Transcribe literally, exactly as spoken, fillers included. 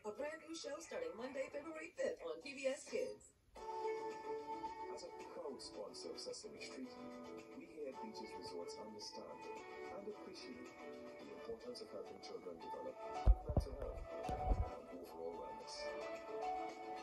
A brand new show starting Monday, February fifth on P B S Kids. As a proud sponsor of Sesame Street, we here at Beaches Resorts understand and appreciate the importance of helping children develop good mental health and overall wellness.